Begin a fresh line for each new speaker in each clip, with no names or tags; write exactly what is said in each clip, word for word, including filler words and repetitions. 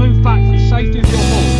move back for the safety of your horse.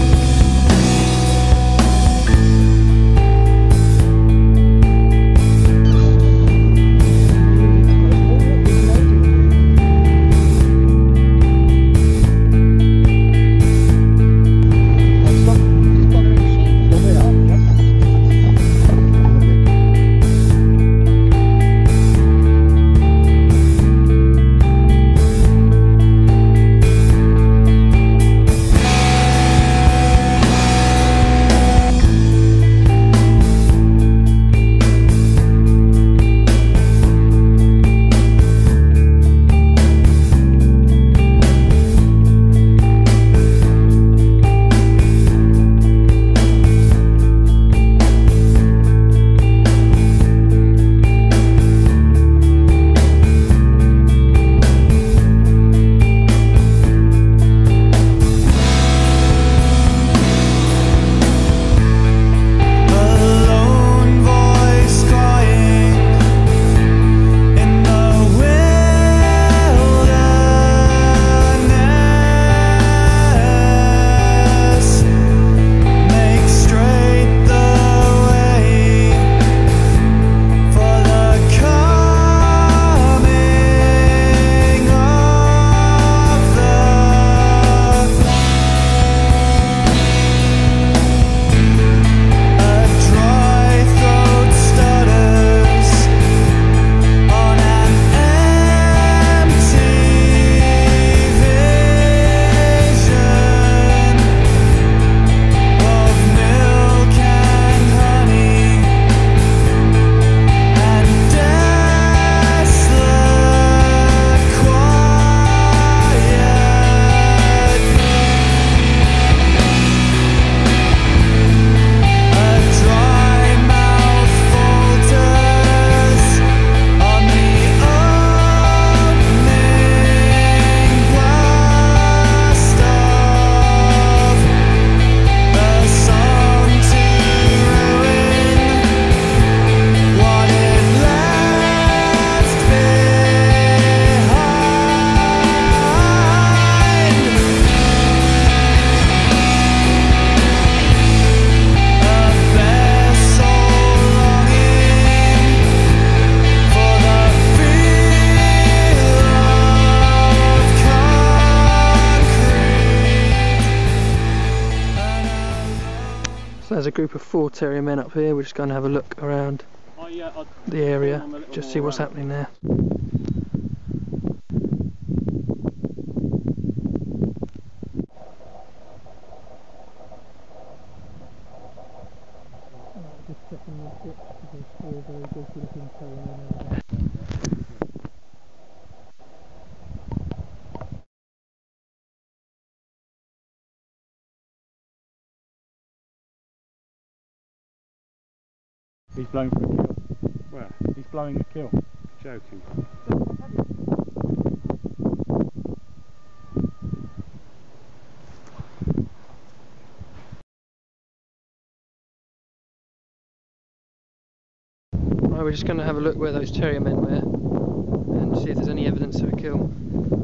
There's a group of four terrier men up here. We're just going to have a look around
I, uh,
the area, just see what's happening there. Just checking the ships because there's four very good looking terrier men over there.
He's blowing for a kill. Where? He's blowing a kill. Joking.
Right, we're just going to have a look where those terrier men were and see if there's any evidence of a kill.